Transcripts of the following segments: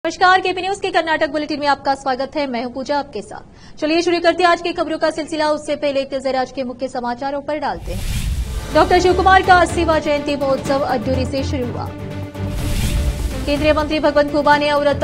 नमस्कार, KP news के Karnataka bulletin में आपका स्वागत है। मैं हूं पूजा आपके साथ। चलिए शुरू करते हैं आज की खबरों का सिलसिला। उससे पहले एक नजर आज के मुख्य समाचारों पर डालते हैं। डॉक्टर शिवकुमार का 80वां जयंती महोत्सव अड्डूरी से शुरू हुआ। केंद्रीय मंत्री भगवंत खुबा ने औरत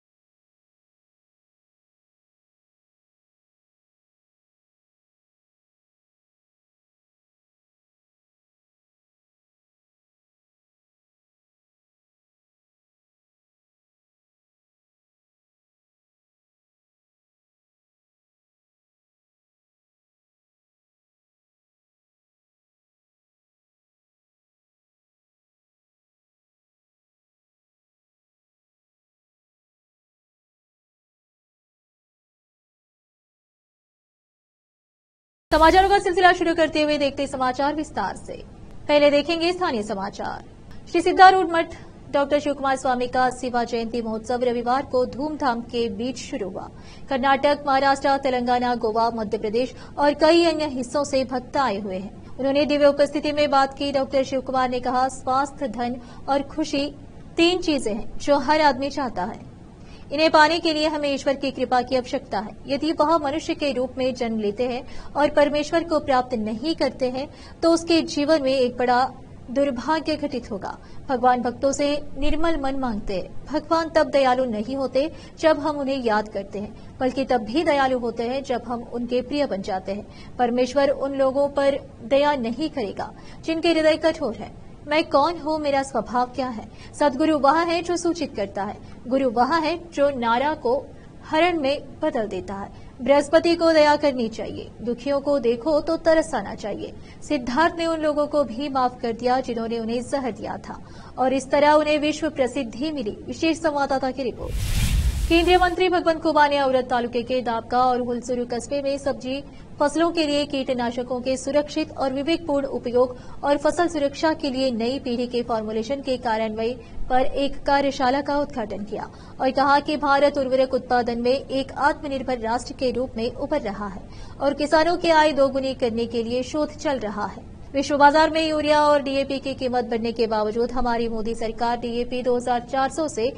समाचारों का सिलसिला शुरू करते हुए देखते समाचार विस्तार से। पहले देखेंगे स्थानीय समाचार। श्री सिद्धारूढ़ मठ डॉक्टर शिवकुमार स्वामी का 80वां जयंती महोत्सव रविवार को धूमधाम के बीच शुरू हुआ। कर्नाटक, महाराष्ट्र, तेलंगाना, गोवा, मध्य प्रदेश और कई अन्य हिस्सों से भक्त आए हुए हैं। उन्होंने दिव्य उपस्थिति में बात की। डॉक्टर शिवकुमार ने कहा, स्वास्थ्य, धन और खुशी 3 चीजें हैं जो हर आदमी चाहता है। इन्हें पाने के लिए हमें ईश्वर की कृपा की आवश्यकता है। यदि वह मनुष्य के रूप में जन्म लेते हैं और परमेश्वर को प्राप्त नहीं करते हैं तो उसके जीवन में एक बड़ा दुर्भाग्य घटित होगा। भगवान भक्तों से निर्मल मन मांगते हैं। भगवान तब दयालु नहीं होते जब हम उन्हें याद करते हैं, बल्कि तब भी दयालु होते हैं जब हम उनके प्रिय बन जाते हैं। परमेश्वर उन लोगों पर दया नहीं करेगा जिनके हृदय कठोर है। मैं कौन हूँ, मेरा स्वभाव क्या है। सदगुरु वह है जो सूचित करता है। गुरु वह है जो नारा को हरण में बदल देता है। बृहस्पति को दया करनी चाहिए। दुखियों को देखो तो तरस आना चाहिए। सिद्धार्थ ने उन लोगों को भी माफ कर दिया जिन्होंने उन्हें जहर दिया था और इस तरह उन्हें विश्व प्रसिद्धि मिली। विशेष संवाददाता की रिपोर्ट। केंद्रीय मंत्री भगवंत खुबा ने औरत तालुके के दाबका और हुलसुरु कस्बे में सब्जी फसलों के लिए कीटनाशकों के सुरक्षित और विवेकपूर्ण उपयोग और फसल सुरक्षा के लिए नई पीढ़ी के फॉर्मुलेशन के कार्यान्वयन पर एक कार्यशाला का उद्घाटन किया और कहा कि भारत उर्वरक उत्पादन में एक आत्मनिर्भर राष्ट्र के रूप में उभर रहा है और किसानों की आय दोगुनी करने के लिए शोध चल रहा है। विश्व बाजार में यूरिया और डीएपी की कीमत बढ़ने के बावजूद हमारी मोदी सरकार डीएपी 2400 से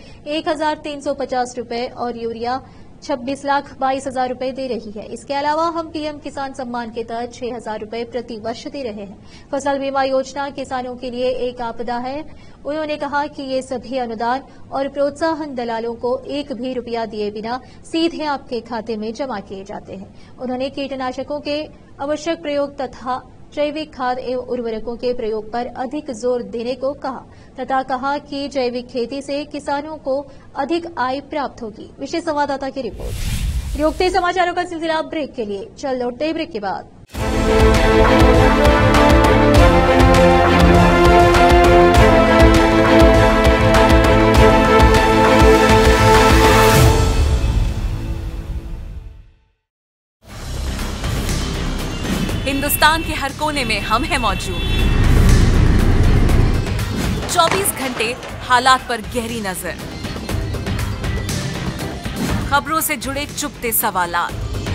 1350 रुपए और यूरिया 26,22,000 रुपए दे रही है। इसके अलावा हम पीएम किसान सम्मान के तहत 6,000 रुपए प्रति वर्ष दे रहे हैं। फसल बीमा योजना किसानों के लिए एक आपदा है। उन्होंने कहा कि ये सभी अनुदान और प्रोत्साहन दलालों को एक भी रुपया दिए बिना सीधे आपके खाते में जमा किए जाते हैं। उन्होंने कीटनाशकों के आवश्यक प्रयोग तथा जैविक खाद एवं उर्वरकों के प्रयोग पर अधिक जोर देने को कहा तथा कहा कि जैविक खेती से किसानों को अधिक आय प्राप्त होगी। विशेष संवाददाता की रिपोर्ट। रोकते समाचारों का सिलसिला ब्रेक के लिए। चल लौटते ब्रेक के बाद। हिंदुस्तान के हर कोने में हम हैं मौजूद। 24 घंटे हालात पर गहरी नजर, खबरों से जुड़े चुपते सवालात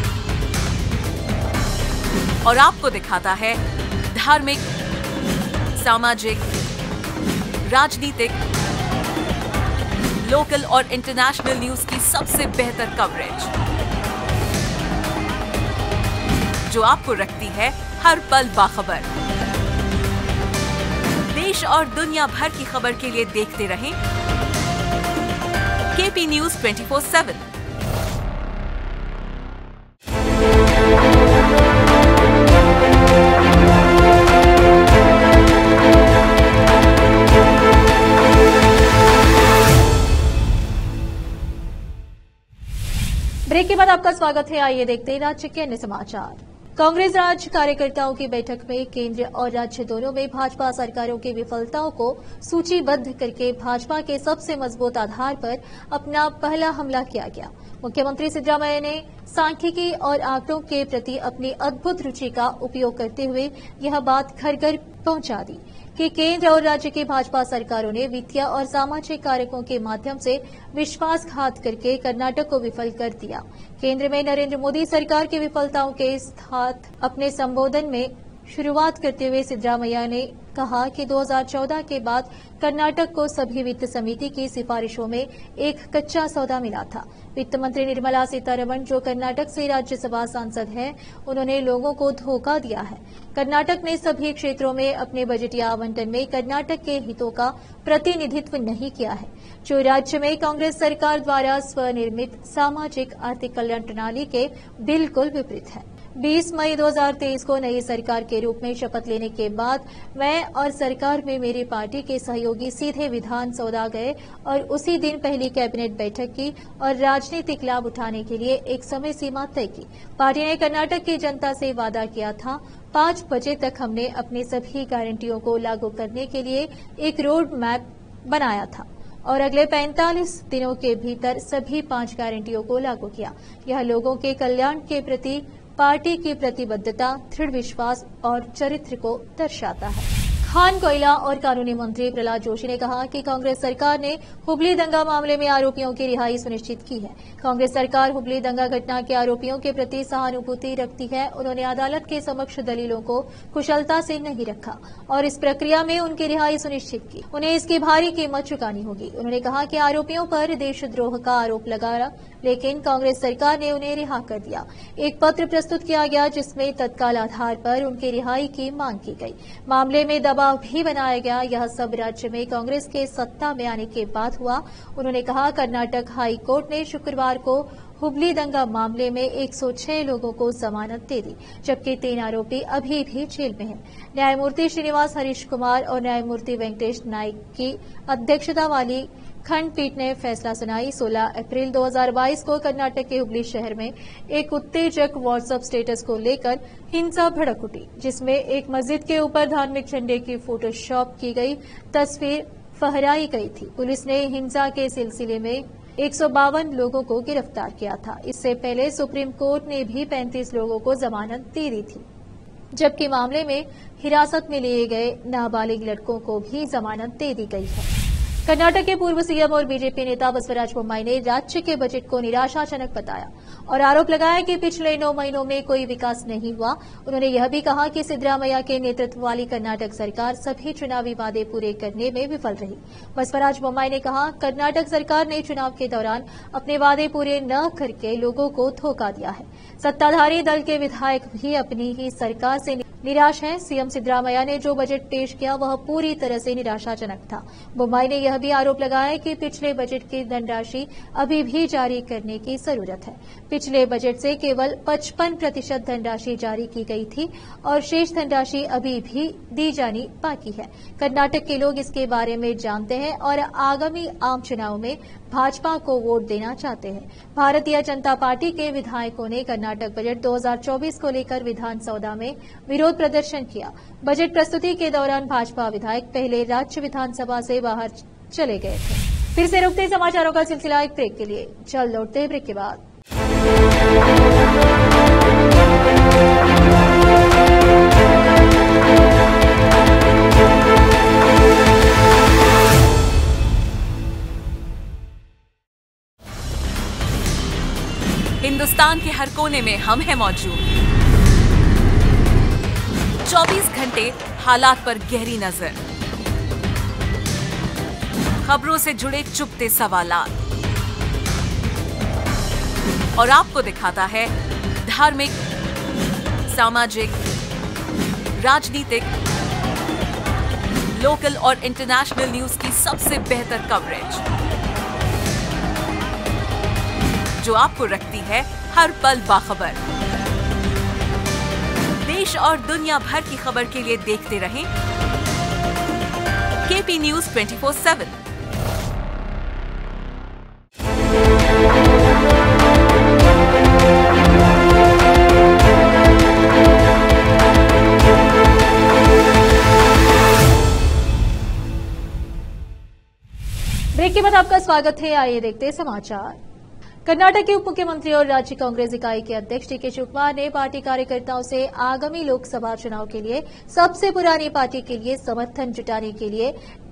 और आपको दिखाता है धार्मिक, सामाजिक, राजनीतिक, लोकल और इंटरनेशनल न्यूज की सबसे बेहतर कवरेज जो आपको रखती है हर पल बाखबर। देश और दुनिया भर की खबर के लिए देखते रहें केपी न्यूज 24/7। ब्रेक के बाद आपका स्वागत है। आइए देखते हैं राज्य के अन्य समाचार। कांग्रेस राज्य कार्यकर्ताओं की बैठक में केंद्र और राज्य दोनों में भाजपा सरकारों की विफलताओं को सूचीबद्ध करके भाजपा के सबसे मजबूत आधार पर अपना पहला हमला किया गया। मुख्यमंत्री सिद्धरामैया ने सांख्यिकी और आंकड़ों के प्रति अपनी अद्भुत रुचि का उपयोग करते हुए यह बात घर घर पहुंचा दी कि केंद्र और राज्य की भाजपा सरकारों ने वित्तीय और सामाजिक कारकों के माध्यम से विश्वासघात करके कर्नाटक को विफल कर दिया। केंद्र में नरेंद्र मोदी सरकार की विफलताओं के साथ अपने संबोधन में शुरुआत करते हुए सिद्धरामैया ने कहा कि 2014 के बाद कर्नाटक को सभी वित्त समिति की सिफारिशों में एक कच्चा सौदा मिला था। वित्त मंत्री निर्मला सीतारमण, जो कर्नाटक से राज्यसभा सांसद हैं, उन्होंने लोगों को धोखा दिया है। कर्नाटक ने सभी क्षेत्रों में अपने बजटीय आवंटन में कर्नाटक के हितों का प्रतिनिधित्व नहीं किया है, जो राज्य में कांग्रेस सरकार द्वारा स्वनिर्मित सामाजिक आर्थिक कल्याण प्रणाली के बिल्कुल विपरीत है। 20 मई 2023 को नई सरकार के रूप में शपथ लेने के बाद मैं और सरकार में मेरी पार्टी के सहयोगी सीधे विधान सौदा गए और उसी दिन पहली कैबिनेट बैठक की और राजनीतिक लाभ उठाने के लिए एक समय सीमा तय की। पार्टी ने कर्नाटक की जनता से वादा किया था। 5 बजे तक हमने अपनी सभी गारंटियों को लागू करने के लिए एक रोड मैप बनाया था और अगले 45 दिनों के भीतर सभी 5 गारंटियों को लागू किया। यह लोगों के कल्याण के प्रति पार्टी की प्रतिबद्धता, दृढ़ विश्वास और चरित्र को दर्शाता है। खान, कोयला और कानूनी मंत्री प्रहलाद जोशी ने कहा कि कांग्रेस सरकार ने हुबली दंगा मामले में आरोपियों की रिहाई सुनिश्चित की है। कांग्रेस सरकार हुबली दंगा घटना के आरोपियों के प्रति सहानुभूति रखती है। उन्होंने अदालत के समक्ष दलीलों को कुशलता से नहीं रखा और इस प्रक्रिया में उनकी रिहाई सुनिश्चित की। उन्हें इसकी भारी कीमत चुकानी होगी। उन्होंने कहा कि आरोपियों पर देशद्रोह का आरोप लगा, लेकिन कांग्रेस सरकार ने उन्हें रिहा कर दिया। एक पत्र प्रस्तुत किया गया जिसमें तत्काल आधार पर उनकी रिहाई की मांग की गई। मामले में दबाव भी बनाया गया। यह सब राज्य में कांग्रेस के सत्ता में आने के बाद हुआ। उन्होंने कहा, कर्नाटक हाई कोर्ट ने शुक्रवार को हुबली दंगा मामले में 106 लोगों को जमानत दे दी, जबकि 3 आरोपी अभी भी जेल में हैं। न्यायमूर्ति श्रीनिवास हरीश कुमार और न्यायमूर्ति वेंकटेश नाइक की अध्यक्षता वाली खंडपीठ ने फैसला सुनाई। 16 अप्रैल 2022 को कर्नाटक के हुबली शहर में एक उत्तेजक व्हाट्सएप स्टेटस को लेकर हिंसा भड़क उठी, जिसमें एक मस्जिद के ऊपर धार्मिक झंडे की फोटोशॉप की गई तस्वीर फहराई गई थी। पुलिस ने हिंसा के सिलसिले में 152 लोगों को गिरफ्तार किया था। इससे पहले सुप्रीम कोर्ट ने भी 35 लोगों को जमानत दे दी थी, जबकि मामले में हिरासत में लिए गए नाबालिग लड़कों को भी जमानत दे दी गई है। कर्नाटक के पूर्व सीएम और बीजेपी नेता बसवराज बोम्माई ने राज्य के बजट को निराशाजनक बताया और आरोप लगाया कि पिछले 9 महीनों में कोई विकास नहीं हुआ। उन्होंने यह भी कहा कि सिद्धरामैया के नेतृत्व वाली कर्नाटक सरकार सभी चुनावी वादे पूरे करने में विफल रही। बसवराज बोम्माई ने कहा, कर्नाटक सरकार ने चुनाव के दौरान अपने वादे पूरे न करके लोगों को धोखा दिया है। सत्ताधारी दल के विधायक भी अपनी ही सरकार से निराश हैं। सीएम सिद्धरामैया ने जो बजट पेश किया वह पूरी तरह से निराशाजनक था। बोम्माई ने यह भी आरोप लगाया कि पिछले बजट की धनराशि अभी भी जारी करने की जरूरत है। पिछले बजट से केवल 55% धनराशि जारी की गई थी और शेष धनराशि अभी भी दी जानी बाकी है। कर्नाटक के लोग इसके बारे में जानते हैं और आगामी आम चुनाव में भाजपा को वोट देना चाहते हैं। भारतीय जनता पार्टी के विधायकों ने कर्नाटक बजट 2024 को लेकर विधानसभा में विरोध प्रदर्शन किया। बजट प्रस्तुति के दौरान भाजपा विधायक पहले राज्य विधानसभा से बाहर चले गए थे। फिर से रुकते समाचारों का सिलसिला एक ब्रेक के लिए। जल्द लौटते हैं ब्रेक के बाद। हिंदुस्तान के हर कोने में हम हैं मौजूद। 24 घंटे हालात पर गहरी नजर, खबरों से जुड़े चुपते सवालात और आपको दिखाता है धार्मिक, सामाजिक, राजनीतिक, लोकल और इंटरनेशनल न्यूज की सबसे बेहतर कवरेज, जो आपको रखती है हर पल बाखबर। देश और दुनिया भर की खबर के लिए देखते रहें केपी न्यूज 24/7। ब्रेक के बाद आपका स्वागत है। आइए देखते हैं समाचार। कर्नाटक के उप मुख्यमंत्री और राज्य कांग्रेस इकाई के अध्यक्ष डीके शिवकुमार ने पार्टी कार्यकर्ताओं से आगामी लोकसभा चुनाव के लिए सबसे पुरानी पार्टी के लिए समर्थन जुटाने के लिए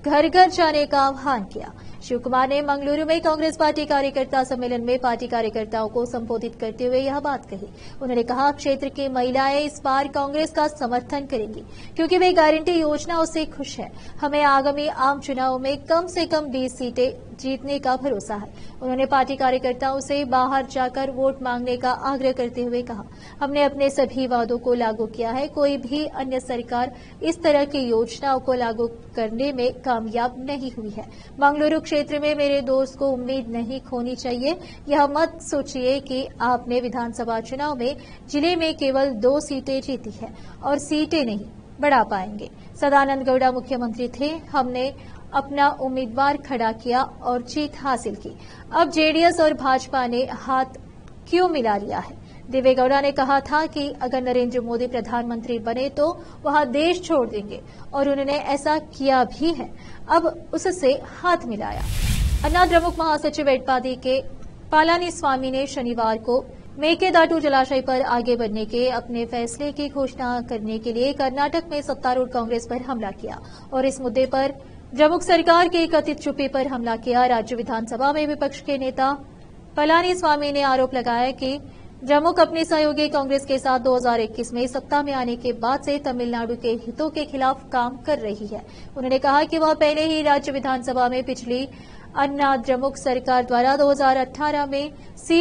घर घर जाने का आह्वान किया। शिव कुमार ने मंगलुरु में कांग्रेस पार्टी कार्यकर्ता सम्मेलन में पार्टी कार्यकर्ताओं को संबोधित करते हुए यह बात कही। उन्होंने कहा, क्षेत्र की महिलाएं इस बार कांग्रेस का समर्थन करेंगी क्योंकि वे गारंटी योजनाओं से खुश है। हमें आगामी आम चुनाव में कम से कम 20 सीटें जीतने का भरोसा है। उन्होंने पार्टी कार्यकर्ताओं से बाहर जाकर वोट मांगने का आग्रह करते हुए कहा, हमने अपने सभी वादों को लागू किया है। कोई भी अन्य सरकार इस तरह की योजनाओं को लागू करने में कामयाब नहीं हुई है। मंगलुरु क्षेत्र में मेरे दोस्त को उम्मीद नहीं खोनी चाहिए। यह मत सोचिए कि आपने विधानसभा चुनाव में जिले में केवल 2 सीटें जीती है और सीटें नहीं बढ़ा पाएंगे। सदानंद गौड़ा मुख्यमंत्री थे, हमने अपना उम्मीदवार खड़ा किया और जीत हासिल की। अब जेडीएस और भाजपा ने हाथ क्यों मिला लिया है? देवेगौड़ा ने कहा था कि अगर नरेंद्र मोदी प्रधानमंत्री बने तो वह देश छोड़ देंगे और उन्होंने ऐसा किया भी है। अब उससे हाथ मिलाया। अन्ना द्रमुक महासचिव एडपादी के पलानीस्वामी ने शनिवार को मेकेदाटू जलाशय पर आगे बढ़ने के अपने फैसले की घोषणा करने के लिए कर्नाटक में सत्तारूढ़ कांग्रेस पर हमला किया और इस मुद्दे पर द्रमुक सरकार की कथित चुप्पी पर हमला किया। राज्य विधानसभा में विपक्ष के नेता पलानीस्वामी ने आरोप लगाया कि द्रमुक अपने सहयोगी कांग्रेस के साथ 2021 में सत्ता में आने के बाद से तमिलनाडु के हितों के खिलाफ काम कर रही है। उन्होंने कहा कि वह पहले ही राज्य विधानसभा में पिछली अन्ना द्रमुक सरकार द्वारा 2018 में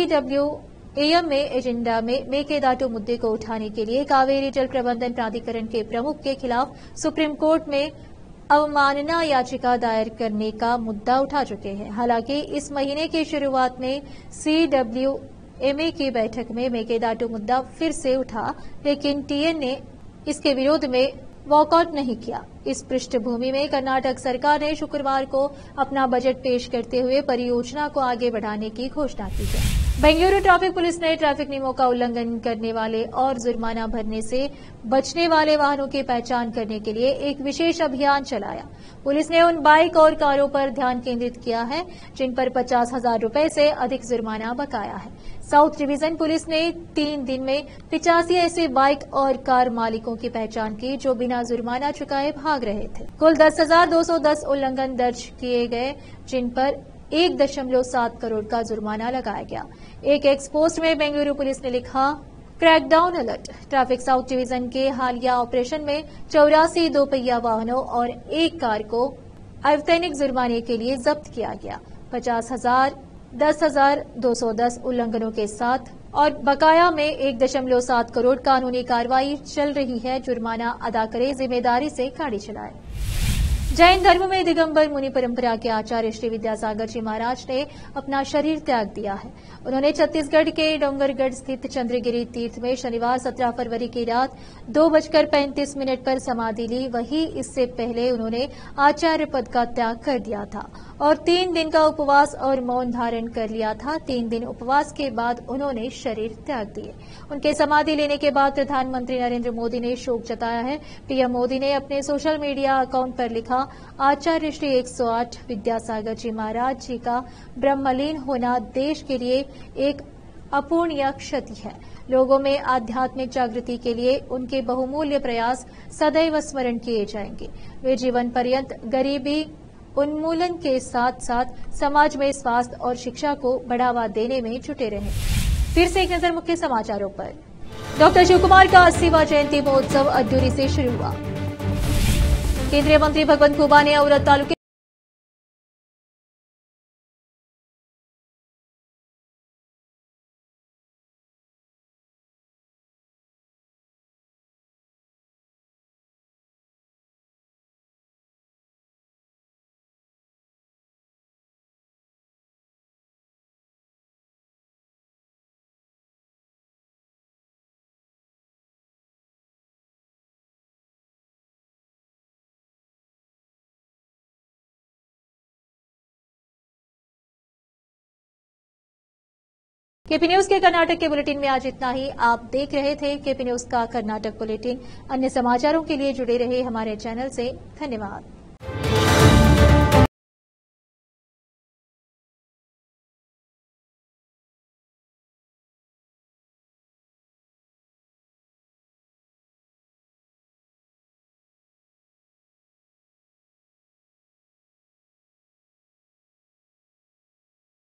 CWAM में एजेंडा में मेकेदाटू मुद्दे को उठाने के लिए कावेरी जल प्रबंधन प्राधिकरण के प्रमुख के खिलाफ सुप्रीम कोर्ट में अवमानना याचिका दायर करने का मुद्दा उठा चुके हैं। हालांकि इस महीने की शुरुआत में CWMA की बैठक में मेकेदाटू मुद्दा फिर से उठा, लेकिन TN ने इसके विरोध में वॉकआउट नहीं किया। इस पृष्ठभूमि में कर्नाटक सरकार ने शुक्रवार को अपना बजट पेश करते हुए परियोजना को आगे बढ़ाने की घोषणा की है। बेंगलुरु ट्रैफिक पुलिस ने ट्रैफिक नियमों का उल्लंघन करने वाले और जुर्माना भरने से बचने वाले वाहनों की पहचान करने के लिए एक विशेष अभियान चलाया। पुलिस ने उन बाइक और कारों पर ध्यान केंद्रित किया है जिन पर 50,000 रुपए से अधिक जुर्माना बकाया है। साउथ डिवीजन पुलिस ने 3 दिन में 85 ऐसे बाइक और कार मालिकों की पहचान की जो बिना जुर्माना चुकाए भाग रहे थे। कुल 10,210 उल्लंघन दर्ज किए गए जिन पर 1.7 करोड़ का जुर्माना लगाया गया। एक एक्सपोस्ट में बेंगलुरु पुलिस ने लिखा, crackdown alert. Traffic south division के हालिया ऑपरेशन में 84 दोपहिया वाहनों और एक कार को अवैतनिक जुर्माने के लिए जब्त किया गया। 50,000, 10,210 उल्लंघनों के साथ और बकाया में 1.7 करोड़ कानूनी कार्रवाई चल रही है। जुर्माना अदा करे, जिम्मेदारी से गाड़ी चलाए। जैन धर्म में दिगंबर मुनि परंपरा के आचार्य श्री विद्यासागर जी महाराज ने अपना शरीर त्याग दिया है। उन्होंने छत्तीसगढ़ के डोंगरगढ़ स्थित चंद्रगिरी तीर्थ में शनिवार 17 फरवरी की रात 2:35 पर समाधि ली। वहीं इससे पहले उन्होंने आचार्य पद का त्याग कर दिया था और 3 दिन का उपवास और मौन धारण कर लिया था। 3 दिन उपवास के बाद उन्होंने शरीर त्याग दिए। उनके समाधि लेने के बाद प्रधानमंत्री नरेंद्र मोदी ने शोक जताया है। पीएम मोदी ने अपने सोशल मीडिया अकाउंट पर लिखा, आचार्य श्री 108 विद्यासागर जी महाराज जी का ब्रह्मलीन होना देश के लिए एक अपूर्णीय क्षति है। लोगों में आध्यात्मिक जागृति के लिए उनके बहुमूल्य प्रयास सदैव स्मरण किए जाएंगे। वे जीवन पर्यंत गरीबी उन्मूलन के साथ साथ समाज में स्वास्थ्य और शिक्षा को बढ़ावा देने में जुटे रहे। फिर से एक नजर मुख्य समाचारों पर। डॉक्टर शिव कुमार का 80वां जयंती महोत्सव अड्डूरी से शुरू हुआ। केंद्रीय मंत्री भगवंत खुबा ने औरत तालुके केपी न्यूज के कर्नाटक के बुलेटिन में आज इतना ही। आप देख रहे थे केपी न्यूज का कर्नाटक बुलेटिन। अन्य समाचारों के लिए जुड़े रहे हमारे चैनल से। धन्यवाद।